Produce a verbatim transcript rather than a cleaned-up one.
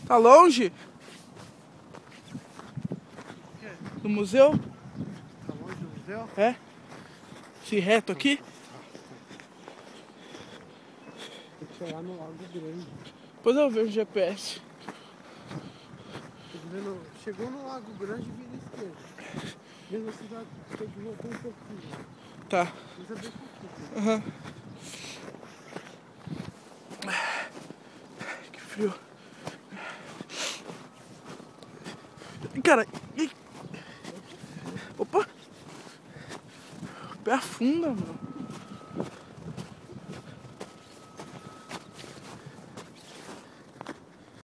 Tá longe? Do museu? Tá longe do museu? É. Esse reto aqui? Tem que chegar no Lago Grande. Depois eu vejo o G P S. Vendo, chegou no Lago Grande e vira esquerda. Mesmo assim, vai ter que voltar um pouquinho. Tá. Mas é bem pouquinho. Aham. Que frio. Cara, ih. Opa! O pé afunda, mano.